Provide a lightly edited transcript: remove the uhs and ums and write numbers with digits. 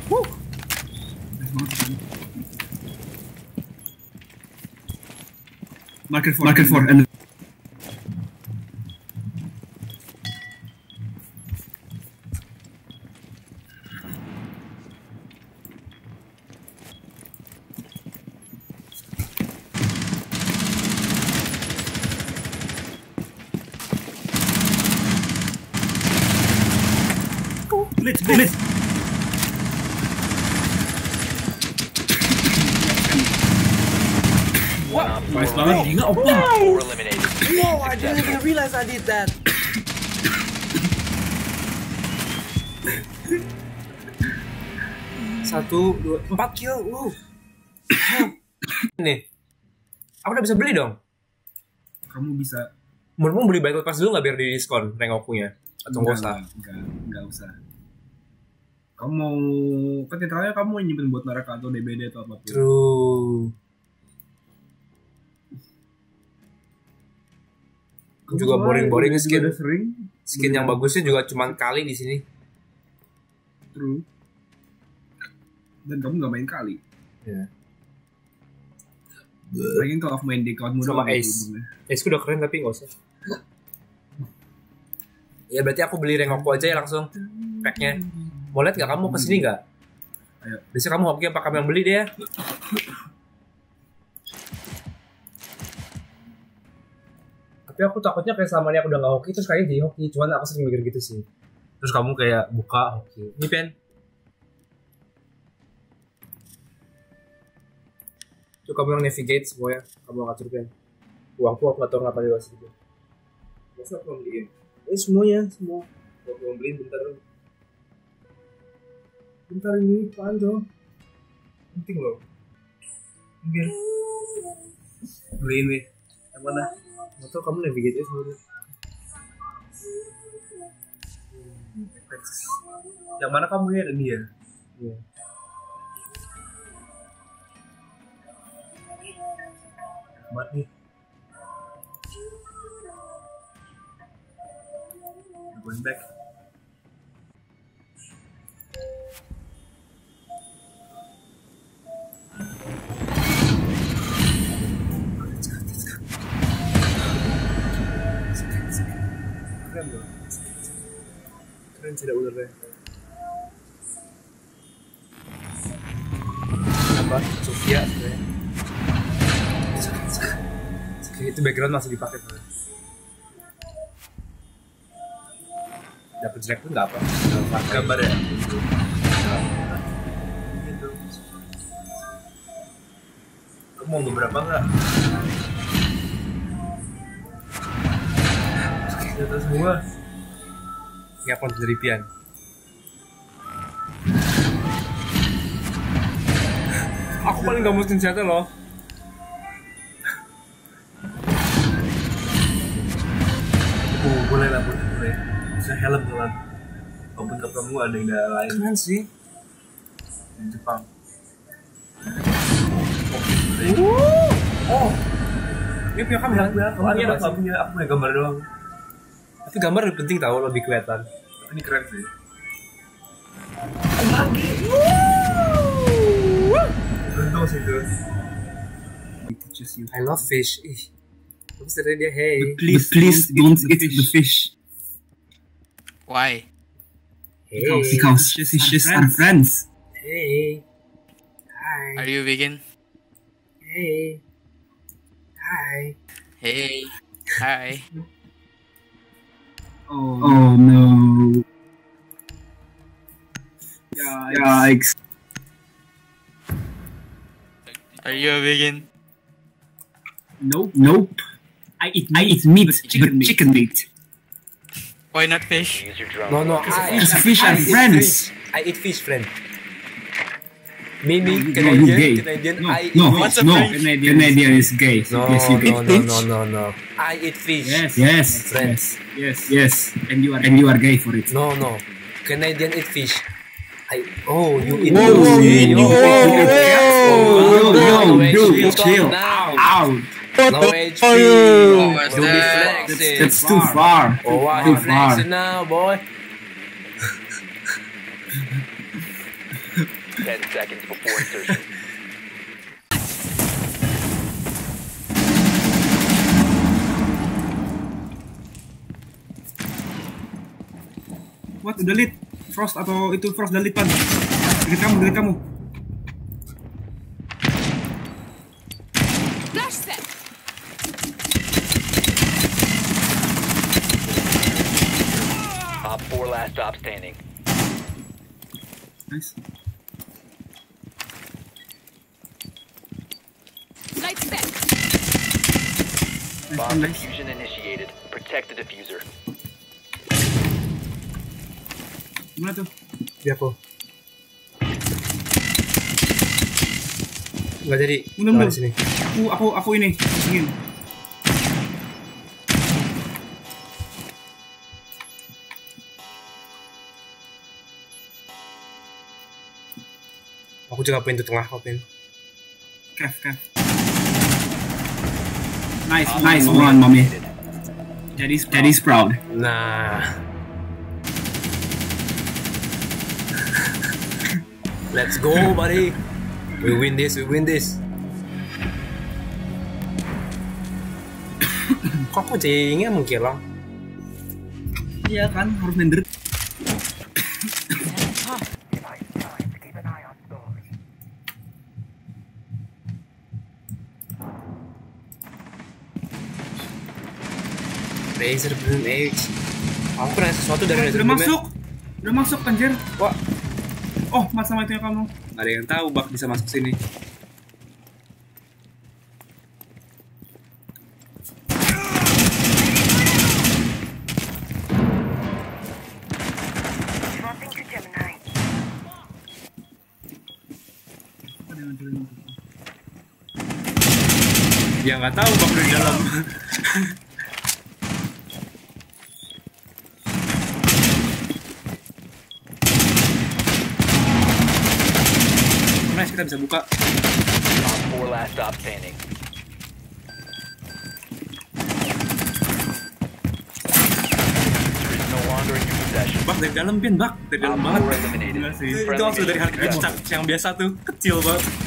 Market for and Blitz. What? Nice banget, gila open. No, I didn't even realize I did that. Satu, dua, 4 kill. Nih, aku udah bisa beli dong. Kamu bisa. Menurutmu beli Battle Pass dulu nggak biar di diskon rank okunya? Atau nggak usah? Enggak usah. Kamu mau kan tetranya kamu nyimpen buat Naraka atau DBD atau apapun. True. Juga boring skin yang bagusnya juga cuman kali di sini. True. Dan kamu nggak main kali. Ya. Pengen kalau main di accountmu sama Ace. Ace udah keren tapi nggak usah. Ya berarti aku beli Rengoku aja ya langsung packnya. Mau lihat nggak kamu kesini nggak? Ayo. Biasanya kamu hoki apa kamu yang beli deh ya? Tapi aku takutnya kayak selama ini aku udah nggak hoki terus kayaknya jadi hoki. Cuman aku sering mikir gitu sih. Terus kamu kayak buka hoki. Ini pen. Tuh kamu yang navigate semuanya. Kamu ngatur pen. Uangku aku nggak tahu ngapa di situ. Masa aku beliin? Semuanya semua. Aku mau beliin bentar ini apaan tuh? Penting loh. Biar beli ini. Yang mana? Atau kamu navigate semua. Yang mana kamu ya? Ini ya? Iya. Buat nih. Going back. Keren sih ada ularnya. Apa? Sofia sebenarnya. Itu background masih dipakai sebenarnya. Dapat jelek pun nggak apa. Gambar ya. Gitu. Kamu mau beberapa nggak? Kita semua. Ini akun penelitian. Aku paling gak mau senjata loh. Boleh lah, boleh. Bisa helm lah. Walaupun ke kamu ada yang lain. Keren sih. Di Jepang. Oh. Ini punya kamera. Ini ada punya. Aku punya gambar doang. Tapi gambar lebih penting tahu, lebih kelihatan. Ini keren sih. Lagi. Beruntung sih itu. I love fish. Ih. Terus dari dia, hey. But please don't eat the fish. Why? Hey. Because fishes are friends. Hey. Hi. Are you vegan? Hey. Hi. Hey. Hi. Oh no. Yikes. Are you a vegan? Nope. I eat meat, but chicken meat. Why not fish? No. Because fish are friends. I eat fish, friend. Mimi, No, you gay. Canadian. No, I eat no, fish. no. Canadian is gay. No, Yes, you gay. no. I eat fish. Yes. Friends. Yes. And you are gay for it. No. Canadian eat fish. You eat Whoa, dude, chill. Ow. No HP. Don't be flexing. That's too far. Oh, why Too you far. flexing now, boy? 10 seconds before insertion. What? Udah lead? Frost atau itu Frost udah lead pan? Dari kamu. Flash set. Op 4 last stop standing. Nice. Light set. Bomb Nice. diffusion initiated. Protect the diffuser. Gimana tuh? Di aku. Nggak jadi. Belum. Di sini. Aku ini. Ingin. Aku juga pintu tengah, Opin. Kev. Nice one, mommy. Daddy's proud. Nah. Let's go, buddy. We win this. Kok kucingnya mengkilang? Iya kan, harus nender. Razer Bloom Edge. Aku pernah sesuatu dari Razer Udah Bloom. masuk anjir. Wah, Oh, mas sama itu yang kamu. nggak ada yang tahu bak bisa masuk sini. Ya nggak tahu bak udah di dalam. Nice, kita bisa buka. Op 4 last stop standing. Diffuser is no longer in your possession. Bak dari dalam pin, bak dari dalam Op banget. 4 eliminated. Gila sih. Itu langsung dari hard Friendly mission yang biasa tuh kecil banget.